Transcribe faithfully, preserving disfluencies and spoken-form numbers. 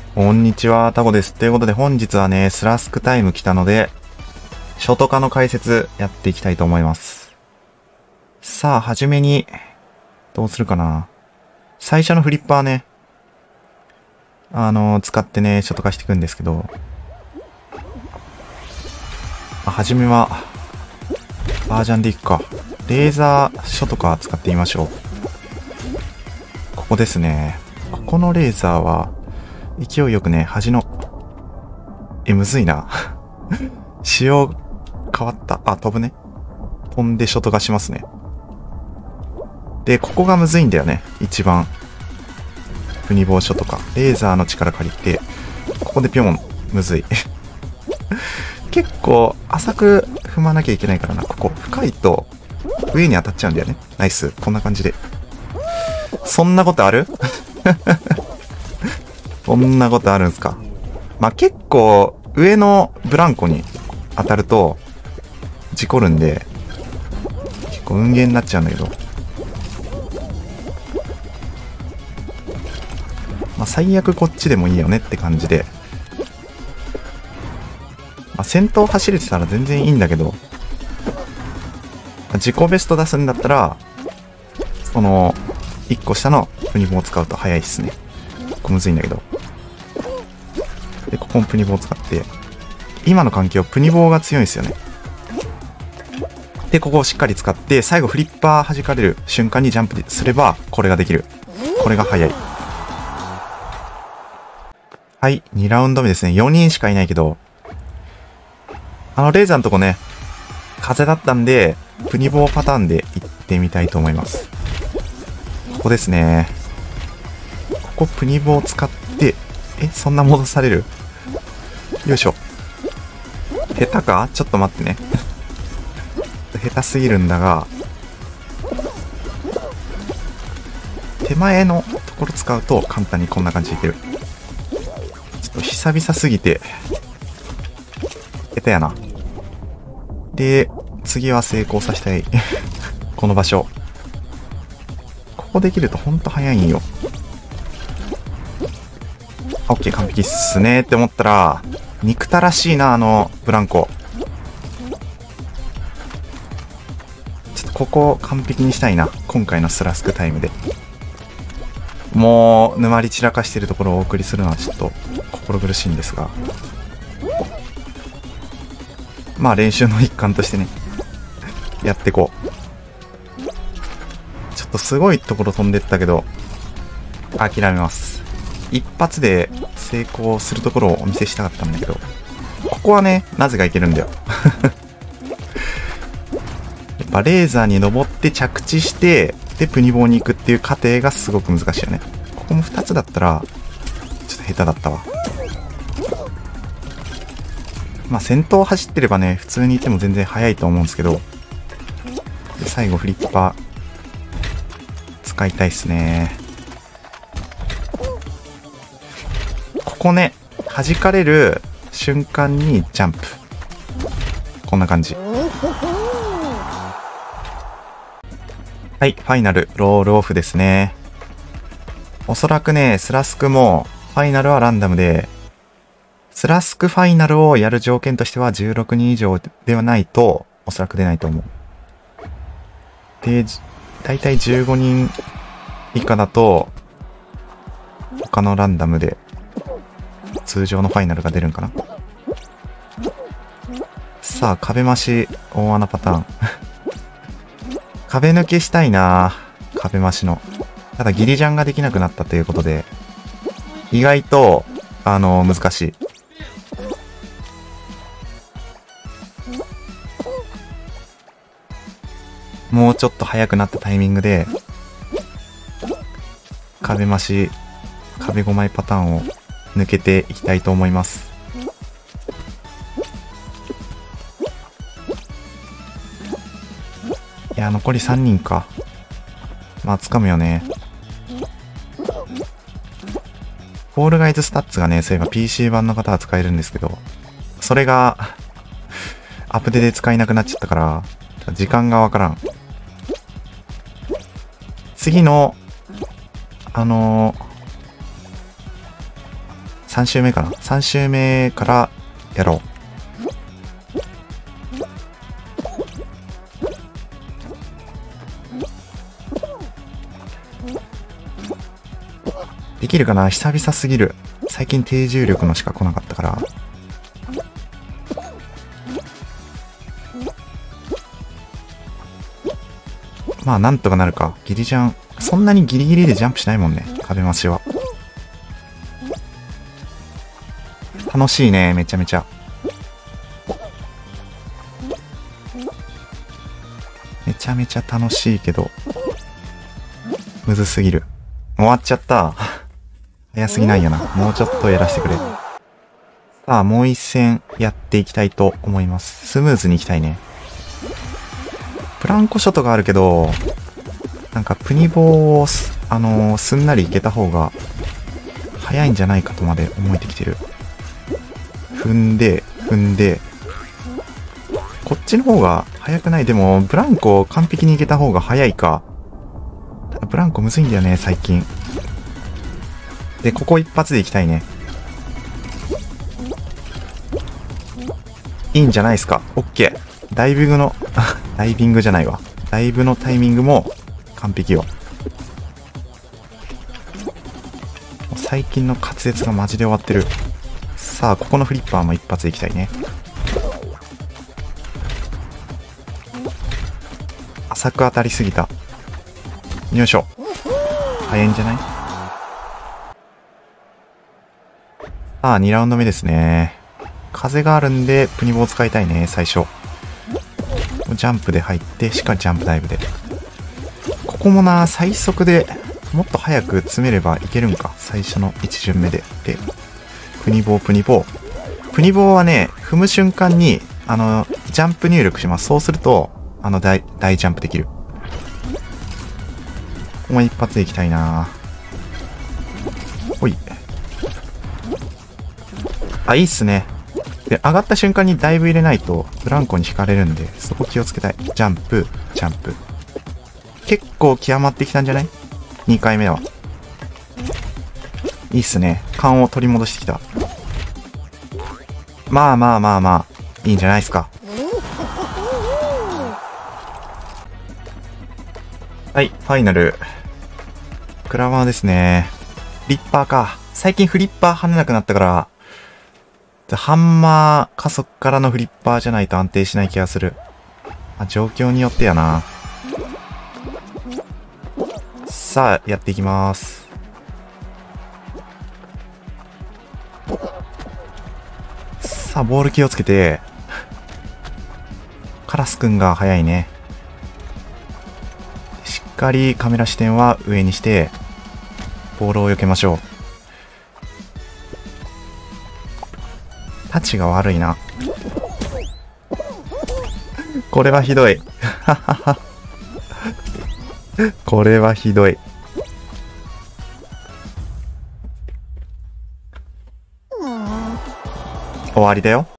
こんにちは、タコです。ということで本日はね、スラスクタイム来たので、初トカの解説やっていきたいと思います。さあ、はじめに、どうするかな。最初のフリッパーね、あのー、使ってね、初トカしていくんですけど、あ、はじめは、バージョンでいくか。レーザー初トカ使ってみましょう。ここですね。ここのレーザーは、勢いよくね、端の、え、むずいな。仕様変わった。あ、飛ぶね。飛んでショトがしますね。で、ここがむずいんだよね。一番。プニボーショとか。レーザーの力借りて、ここでピョン、むずい。結構、浅く踏まなきゃいけないからな、ここ。深いと、上に当たっちゃうんだよね。ナイス。こんな感じで。そんなことある？そんなことあるんすか。まあ、結構、上のブランコに当たると、事故るんで、結構運ゲーになっちゃうんだけど。まあ、最悪こっちでもいいよねって感じで。まあ、先頭走れてたら全然いいんだけど、自己ベスト出すんだったら、その、いっこ下のプニボを使うと早いっすね。ここむずいんだけど。で、ここもプニボを使って、今の環境、プニボーが強いんですよね。で、ここをしっかり使って、最後フリッパー弾かれる瞬間にジャンプすれば、これができる。これが早い。はい、にラウンド目ですね。よにんしかいないけど、あのレーザーのとこね、風だったんで、プニボーパターンで行ってみたいと思います。ここですね。ここプニボー使って、え、そんな戻される？よいしょ。下手か？ちょっと待ってね。下手すぎるんだが、手前のところ使うと簡単にこんな感じでいける。ちょっと久々すぎて、下手やな。で、次は成功させたい。この場所。ここできるとほんと早いんよ。オッケー、完璧っすねって思ったら、憎たらしいな、あの、ブランコ。ちょっとここ完璧にしたいな。今回のスラスクタイムで。もう、沼り散らかしてるところをお送りするのはちょっと心苦しいんですが。まあ練習の一環としてね、やってこう。ちょっとすごいところ飛んでったけど、諦めます。一発で成功するところをお見せしたかったんだけど、ここはね、なぜかいけるんだよ。やっぱレーザーに登って着地して、で、プニボーに行くっていう過程がすごく難しいよね。ここもふたつだったら、ちょっと下手だったわ。まあ先頭走ってればね、普通にいても全然速いと思うんですけど、で最後フリッパー、使いたいっすね。ここね、弾かれる瞬間にジャンプ。こんな感じ。はい、ファイナル、ロールオフですね。おそらくね、スラスクも、ファイナルはランダムで、スラスクファイナルをやる条件としてはじゅうろくにん以上ではないと、おそらく出ないと思う。で、だいたいじゅうごにん以下だと、他のランダムで、通常のファイナルが出るんかな。さあ、壁増し、大穴パターン。壁抜けしたいなぁ。壁増しの。ただギリジャンができなくなったということで、意外と、あのー、難しい。もうちょっと早くなったタイミングで、壁増し、壁ごまいパターンを抜けていきたいと思います。いや、残りさんにんか。まあ、掴むよね。フォールガイズスタッツがね、そういえば ピーシー 版の方は使えるんですけど、それが、アップデで使えなくなっちゃったから、時間がわからん。次の、あのー、 さん周目かな ?さん 周目からやろう。できるかな？久々すぎる。最近低重力のしか来なかったから。まあなんとかなるか。ギリジャン。そんなにギリギリでジャンプしないもんね。壁増しは。楽しいね。めちゃめちゃ。めちゃめちゃ楽しいけど。むずすぎる。終わっちゃった。早すぎないよな。もうちょっとやらせてくれ。さあ、もう一戦やっていきたいと思います。スムーズにいきたいね。ブランコショットがあるけど、なんかプニボーをす、あのー、すんなりいけた方が早いんじゃないかとまで思えてきてる。踏んで、踏んで、こっちの方が早くない？でも、ブランコを完璧にいけた方が早いか。ただブランコむずいんだよね、最近。で、ここ一発でいきたいね。いいんじゃないですか。オッケー。ダイビングの、ダイビングじゃないわ。ダイブのタイミングも完璧よ。最近の滑舌がマジで終わってる。さあ、ここのフリッパーも一発でいきたいね。浅く当たりすぎた。よいしょ。早いんじゃない？さあ、にラウンド目ですね。風があるんで、プニボを使いたいね、最初。ジャンプで入って、しっかりジャンプダイブで。ここもな、最速でもっと早く詰めればいけるんか。最初のいち巡目で。で、プニボー、プニボー。プニボーはね、踏む瞬間に、あの、ジャンプ入力します。そうすると、あの、大、大ジャンプできる。ここも一発でいきたいな。ほい。あ、いいっすね。で、上がった瞬間にダイブ入れないと、ブランコに引かれるんで、そこ気をつけたい。ジャンプ、ジャンプ。結構極まってきたんじゃない？ に 回目は。いいっすね。勘を取り戻してきた。まあまあまあまあ、いいんじゃないですか。はい、ファイナル。クラバーですね。フリッパーか。最近フリッパー跳ねなくなったから、ハンマー加速からのフリッパーじゃないと安定しない気がする。あ、状況によってやな。さあ、やっていきます。さあ、ボール気をつけて。カラスくんが速いね。しっかりカメラ視点は上にして、ボールを避けましょう。タッチが悪いな。これはひどい。これはひどい。終わりだよ。